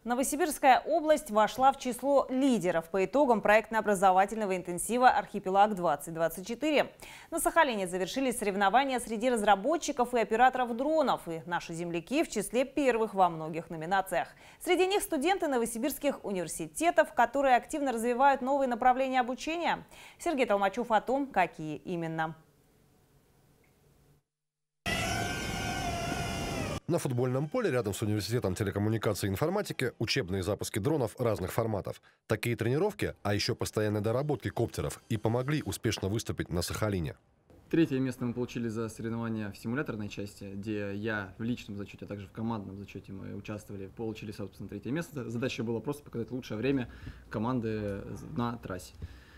Новосибирская область вошла в число лидеров по итогам проектно-образовательного интенсива «Архипелаг-2024». На Сахалине завершились соревнования среди разработчиков и операторов дронов. И наши земляки в числе первых во многих номинациях. Среди них студенты новосибирских университетов, которые активно развивают новые направления обучения. Сергей Толмачев о том, какие именно. На футбольном поле рядом с университетом телекоммуникации и информатики учебные запуски дронов разных форматов. Такие тренировки, а еще постоянные доработки коптеров и помогли успешно выступить на Сахалине. Третье место мы получили за соревнования в симуляторной части, где я в личном зачете, а также в командном зачете мы участвовали, получили, собственно, третье место. Задача была просто показать лучшее время команды на трассе.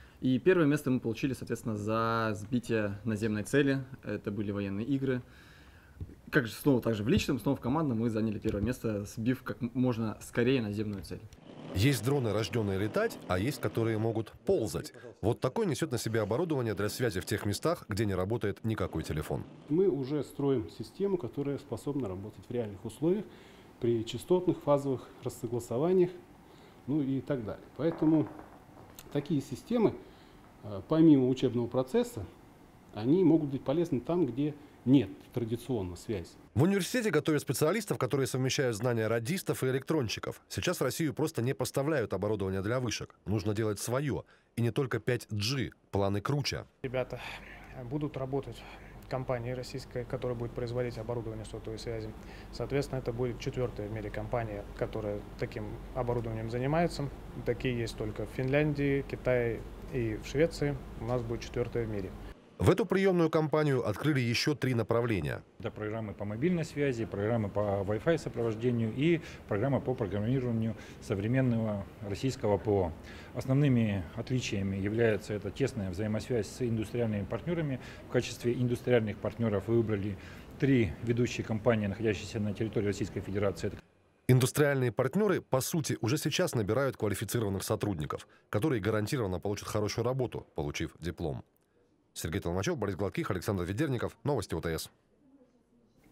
И первое место мы получили, соответственно, за сбитие наземной цели. Это были военные игры. Как же снова также в личном, снова в командном мы заняли первое место, сбив как можно скорее наземную цель. Есть дроны, рожденные летать, а есть, которые могут ползать. Вот такой несет на себе оборудование для связи в тех местах, где не работает никакой телефон. Мы уже строим систему, которая способна работать в реальных условиях, при частотных, фазовых рассогласованиях, ну и так далее. Поэтому такие системы, помимо учебного процесса, они могут быть полезны там, где нет традиционно связи. В университете готовят специалистов, которые совмещают знания радистов и электронщиков. Сейчас в Россию просто не поставляют оборудование для вышек. Нужно делать свое. И не только 5G. Планы круче. Ребята будут работать в компании российской, которая будет производить оборудование сотовой связи. Соответственно, это будет 4-я в мире компания, которая таким оборудованием занимается. Такие есть только в Финляндии, Китае и в Швеции. У нас будет 4-я в мире. В эту приемную компанию открыли еще 3 направления. Это программы по мобильной связи, программы по Wi-Fi сопровождению и программа по программированию современного российского ПО. Основными отличиями является это тесная взаимосвязь с индустриальными партнерами. В качестве индустриальных партнеров выбрали 3 ведущие компании, находящиеся на территории Российской Федерации. Индустриальные партнеры, по сути, уже сейчас набирают квалифицированных сотрудников, которые гарантированно получат хорошую работу, получив диплом. Сергей Толмачев, Борис Гладких, Александр Ведерников. Новости ОТС.